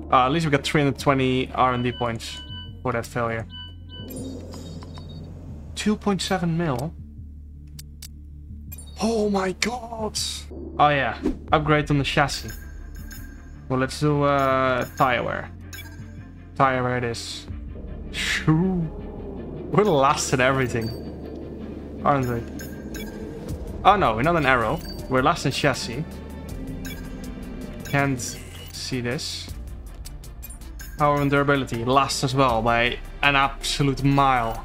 At least we got 320 R&D points for that failure. 2.7 mil. Oh my god. Oh yeah, upgrade on the chassis. Well, let's do tire wear. Tire wear it is. Shoo. We're last at everything, aren't we? Oh no, we're not an arrow. We're last in chassis. Can't see this. Power and durability last as well by an absolute mile.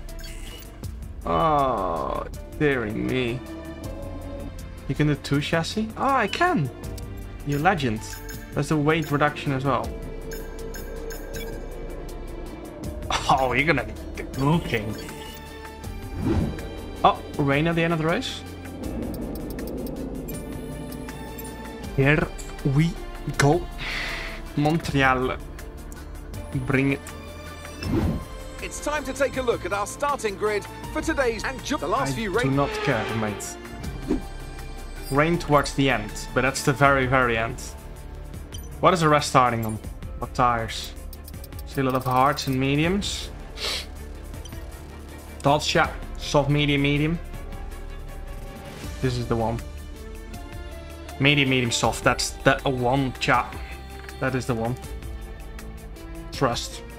Oh, dearie me. You can do 2 chassis? Oh, I can. You legend. That's the weight reduction as well. Oh, you're gonna be cooking. Oh, rain at the end of the race. Here we go. Montreal. Bring it. It's time to take a look at our starting grid for today's and the last few races. Do not care, mate. Rain towards the end, but that's the very, very end. What is the rest starting on? What tires? See a lot of hards and mediums. Thoughts, yeah. Soft, medium, medium. This is the one. Medium, medium, soft. That's the one, chat. That is the one. Trust.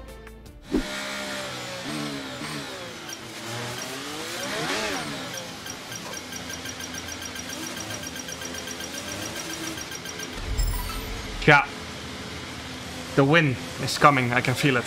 Yeah. The win is coming. I can feel it.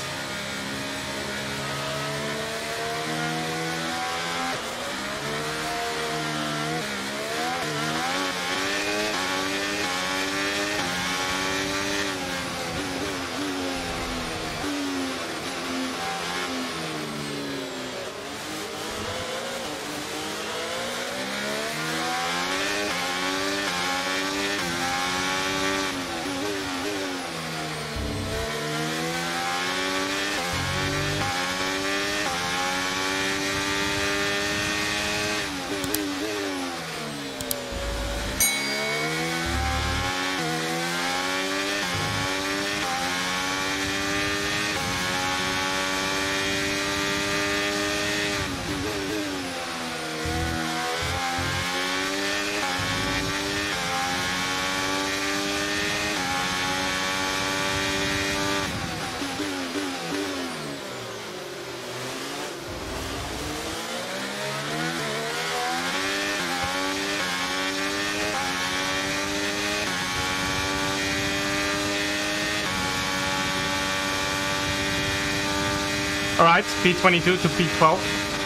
Alright, P22 to P12.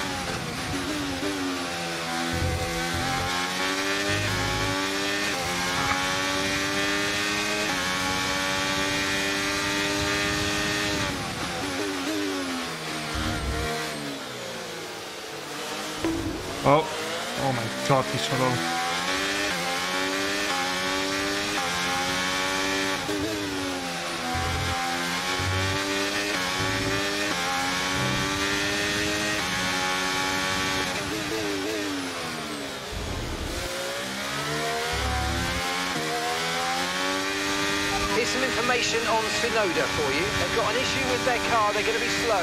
Oh my god, he's so low. Here's some information on Tsunoda for you. They've got an issue with their car, they're going to be slow.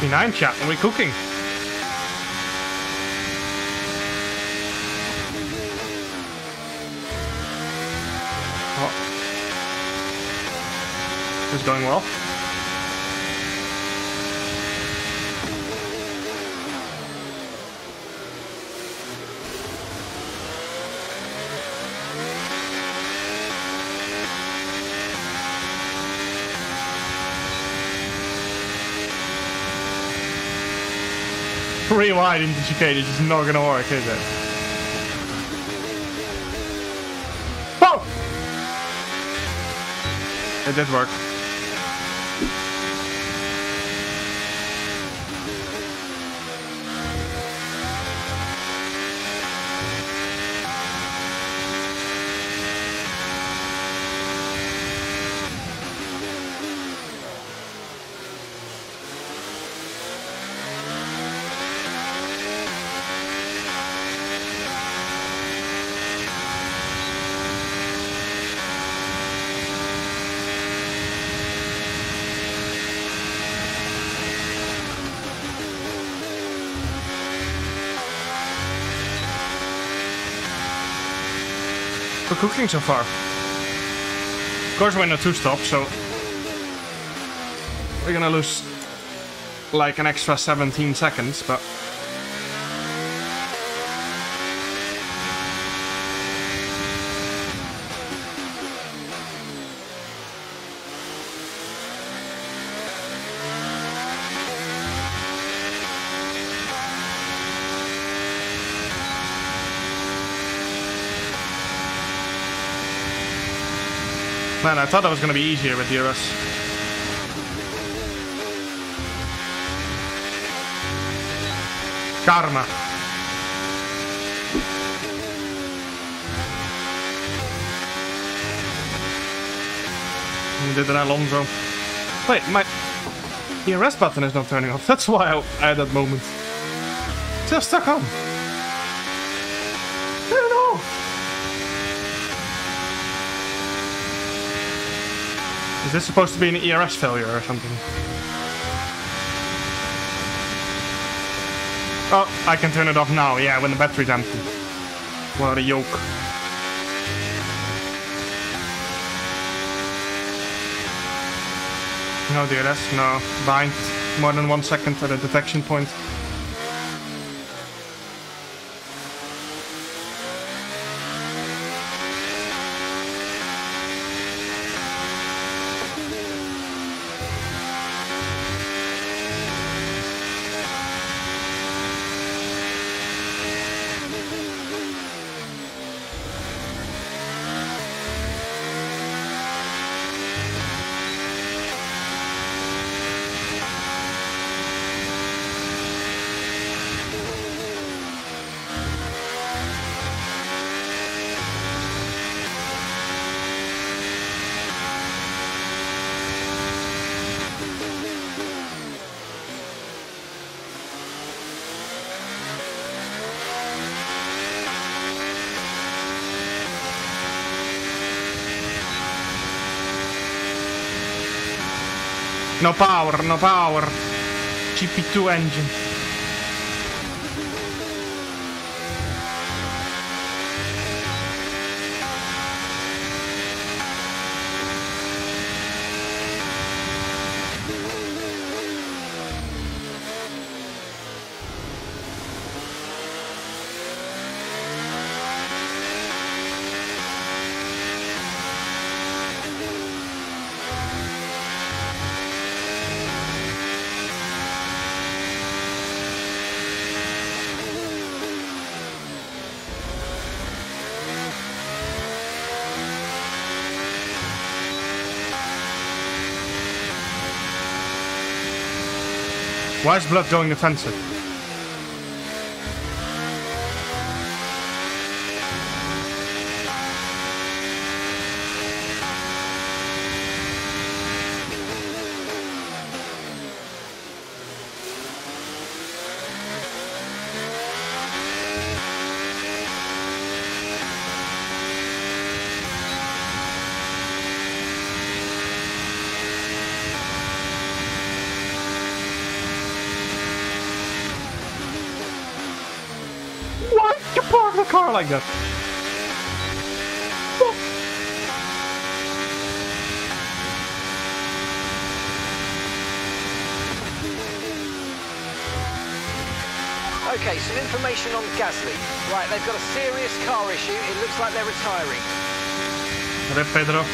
59 chat, and we're cooking. Oh. This is going well. Rewind into chicane is just not gonna work, is it? Oh! It did work. We're cooking so far. Of course we're in a two-stop, so we're gonna lose like an extra 17 seconds, but man, I thought that was going to be easier with DRS. Karma. Did an Alonso. Wait, my DRS button is not turning off. That's why I had that moment. Just stuck on. Is this supposed to be an ERS failure or something? Oh, I can turn it off now, yeah, when the battery's empty. What a yoke. No DRS, no. Bind more than 1 second at a detection point. No power, no power. GP2 engine. Why is Blood going defensive? car like that? Okay, some information on Gasly. Right, they've got a serious car issue. It looks like they're retiring. Rip Pedro.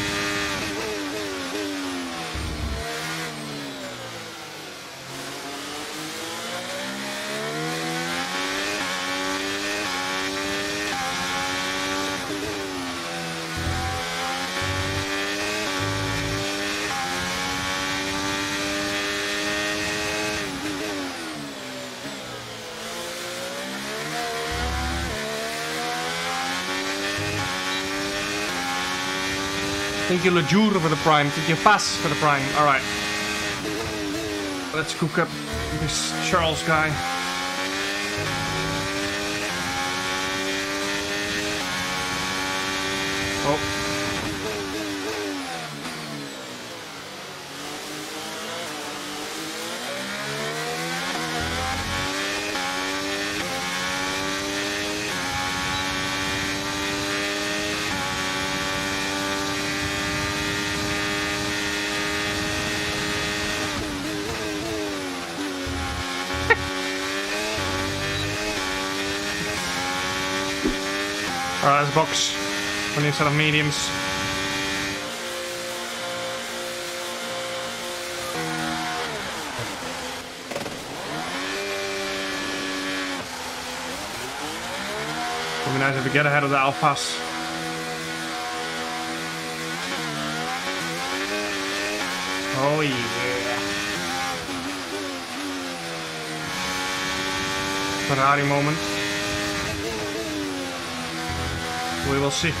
Thank you, Lejour, for the prime. Thank you, Fass, for the prime. Alright. Let's cook up this Charles guy. Oh. Alright, let's box for a new set of mediums. Would be nice if we get ahead of the Alphas. Oh yeah. Ferrari moment. We will see.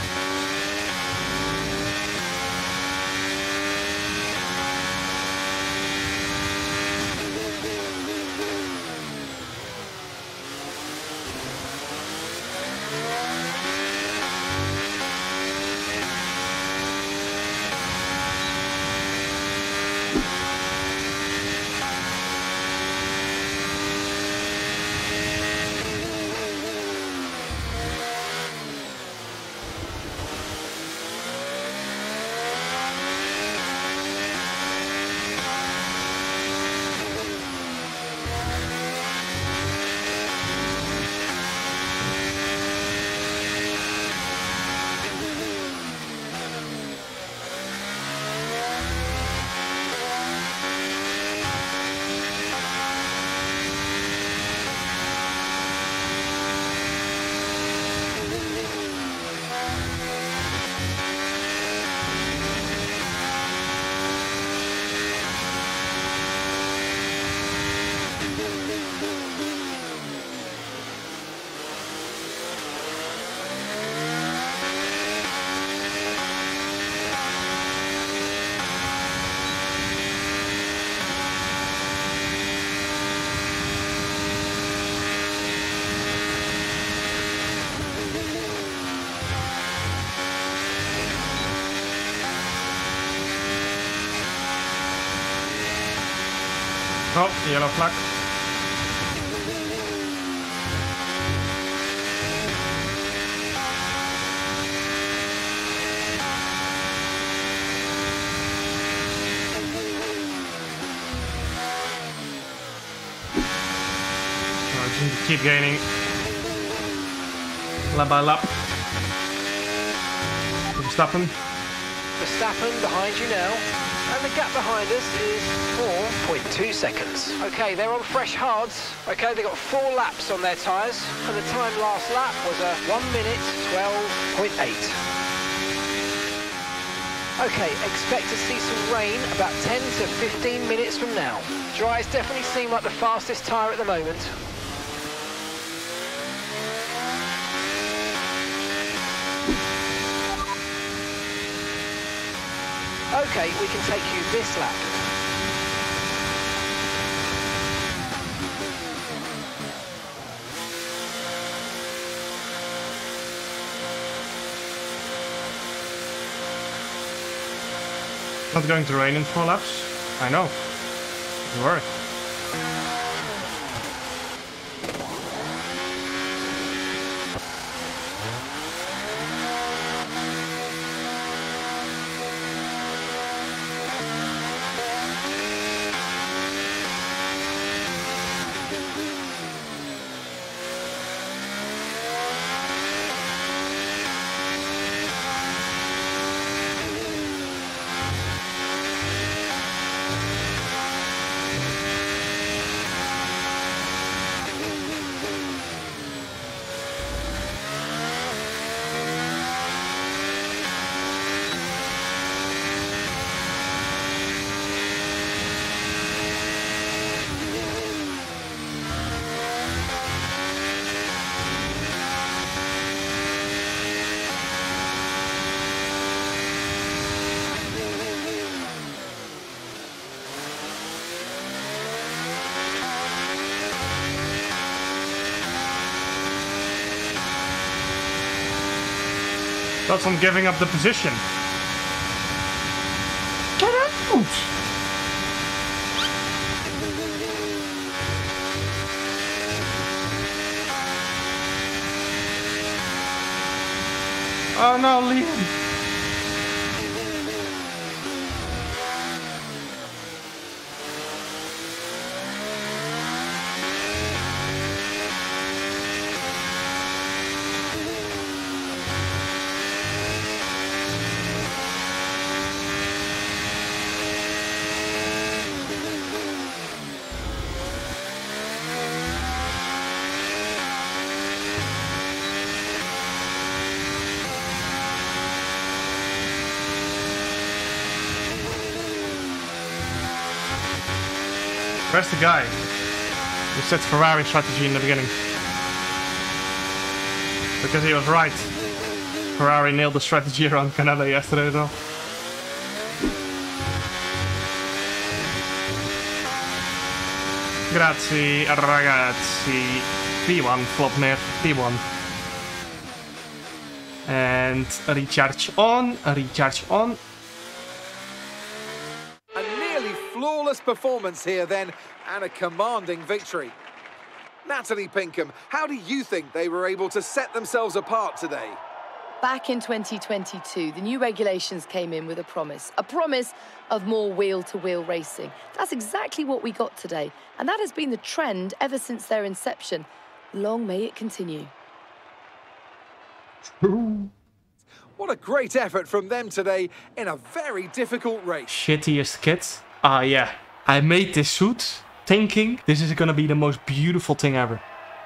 Oh, yellow flag. I just need to keep gaining lap by lap. Verstappen. Verstappen behind you now. And the gap behind us is 4.2 seconds. Okay, they're on fresh hards. Okay, they got 4 laps on their tyres, and the time last lap was a 1 minute 12.8. Okay, expect to see some rain about 10 to 15 minutes from now. Dries definitely seem like the fastest tyre at the moment. Okay, we can take you this lap. Not going to rain in 4 laps? I know. Don't worry. That's on giving up the position. Get out! Oh no, Liam. Where's the guy who said Ferrari strategy in the beginning? Because he was right. Ferrari nailed the strategy around Canada yesterday though. Grazie ragazzi. P1, flop neer, P1. And recharge on, recharge on. Flawless performance here then, and a commanding victory. Natalie Pinkham, how do you think they were able to set themselves apart today? Back in 2022, the new regulations came in with a promise of more wheel-to-wheel racing. That's exactly what we got today, and that has been the trend ever since their inception. Long may it continue. What a great effort from them today in a very difficult race. Shittiest kit. Ah, yeah. I made this suit thinking this is gonna be the most beautiful thing ever.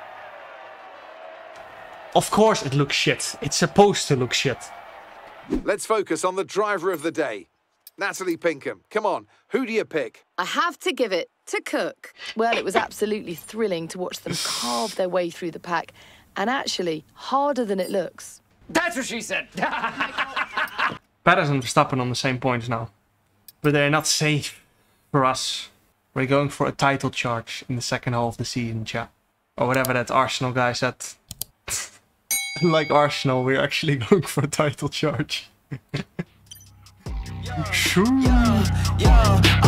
Of course it looks shit. It's supposed to look shit. Let's focus on the driver of the day. Natalie Pinkham, come on, who do you pick? I have to give it to Cook. Well, it was absolutely thrilling to watch them carve their way through the pack, and actually harder than it looks. That's what she said. Perez and Verstappen on the same points now. But they're not safe for us. We're going for a title charge in the second half of the season, chat. Or whatever that Arsenal guy said. Like Arsenal, we're actually going for a title charge. Sure.